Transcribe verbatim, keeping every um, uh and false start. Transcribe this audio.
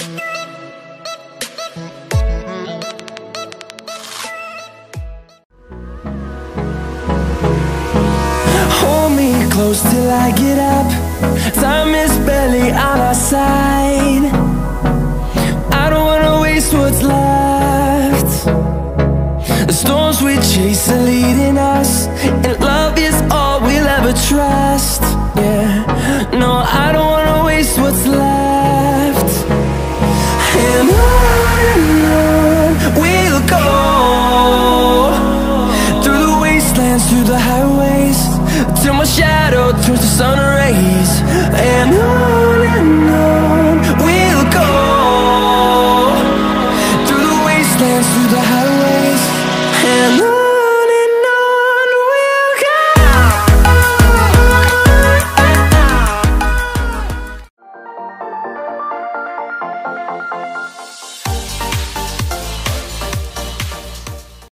Hold me close till I get up. Time is barely on our side. I don't wanna waste what's left. The storms we chase are leading us, and love is all we'll ever trust. Yeah, no, I don't wanna waste what's left. And on and on we'll go, through the wastelands, through the highways, till my shadow